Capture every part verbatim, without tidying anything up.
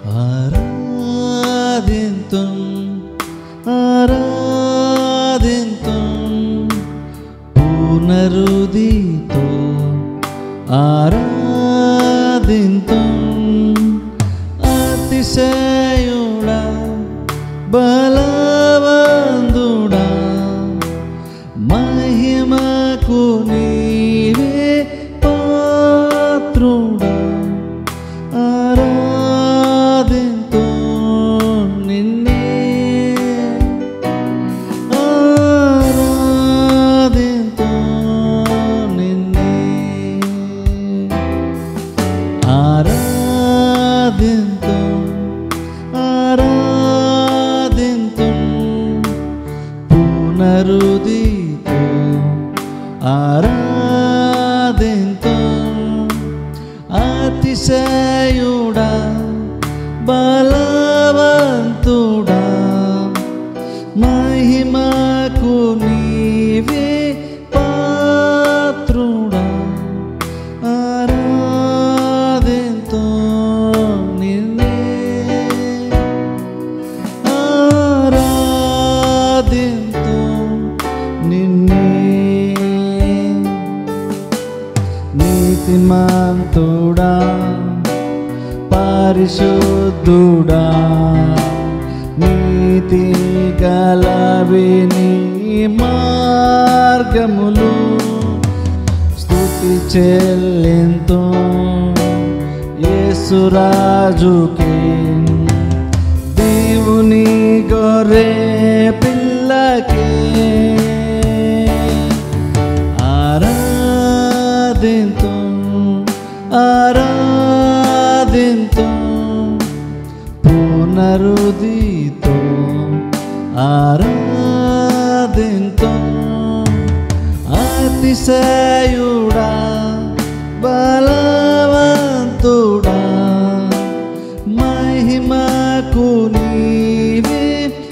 ఆరాధింతుం ఆరాధింతుం పూర్ణ హృదయంతో ఆరాధింతుం అతిశయుడా బలవంతుడా మహిమకు నీవే పాత్రుడా ఆరాధింతు నిన్నే ఆరాధింతు నిన్నే ఆరాధింతు ఆరాధింతు పూర్ణ హృదయంతో ఆరాధింతు అతిశయుడా బలవంతుడా మహిమకు నీవే పాత్రుడా ఆరాధింతు నిన్నే ఆరాధింతు నిన్నే నీతిమంతుడా పరిశుద్ధుడా నీతి గలవి నీ మార్గములు స్తుతి చెల్లింతు యేసురాజుకి దేవుని గొర్రె పిల్లకి ఆరాధింతు ఆరాధింతు పూర్ణ హృదయంతో ఆరాధింతు అతిశయుడా బలవంతుడా మహిమకు నీవే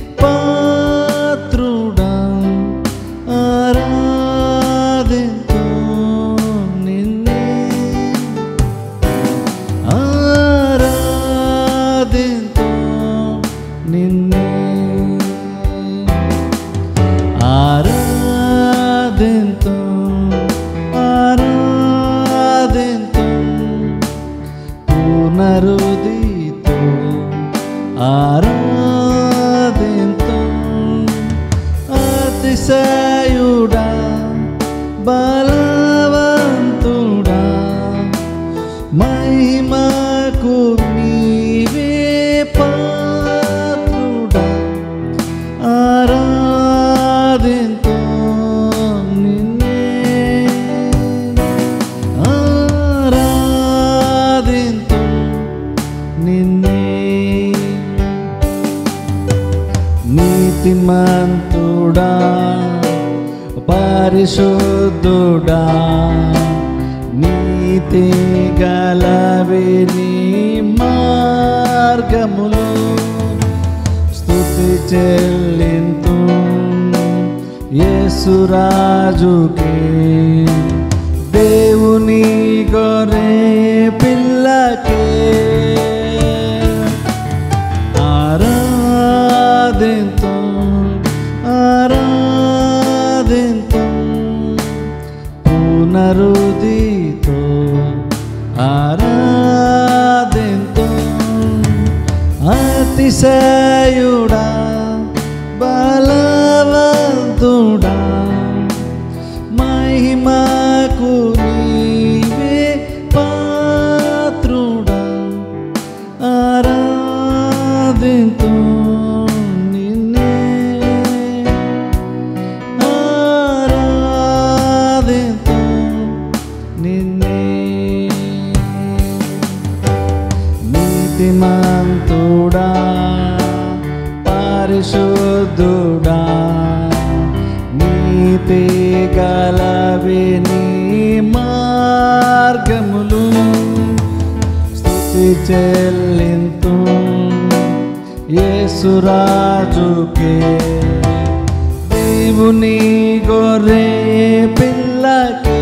పాత్రుడా ఆరాధింతు నిన్నే ఆరాధింతు నిన్నే ఆరాధింతు ఆరాధింతు పూర్ణ హృదయంతో ఆరాధింతు అతిశయుడా బలవంతుడా మహిమకు నీవే పాత్రుడా ఆరాధింతు నిన్నే ఆరాధింతు నిన్నే నీతిమంతుడా పరిశుద్ధుడా నీతి గలవి నీ మార్గములు స్తుతి చెల్లింతు యేసురాజుకి దేవుని గొర్రె పిల్లకి ఆరాధింతు ఆరాధింతు పూర్ణ హృదయంతో ఆరాధింతు అతిశయుడా బలవంతుడా మహిమకు నీవే పాత్రుడా ఆరాధింతు నిన్నే ఆరాధింతు నిన్నే నీతిమంతుడా పరిశుద్ధుడా నీతి గలవి నీ మార్గములు స్తుతి చెల్లింతు యేసురాజుకి దేవుని గొర్రె పిల్లకి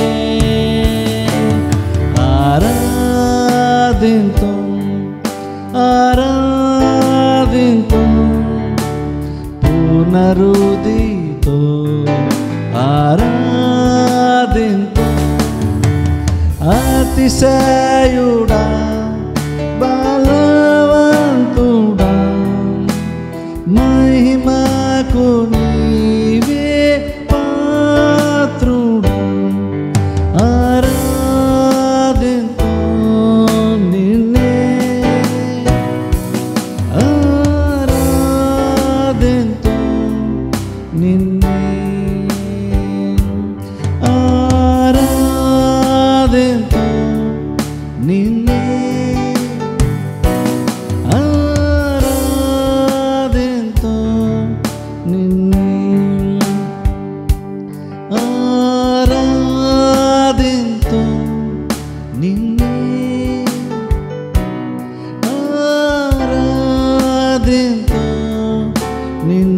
ఆరాధింతు అతిశయుడా బలవంతుడా మహిమకు నీవే పాత్రుడా ఆరాధింతు నిన్నే ఆరాధింతు నిన్నే ఆరాధింతు నిన్నే ఆరాధింతు నిన్నే ఆరాధింతు నిన్నే ఆరాధింతు నిన్నే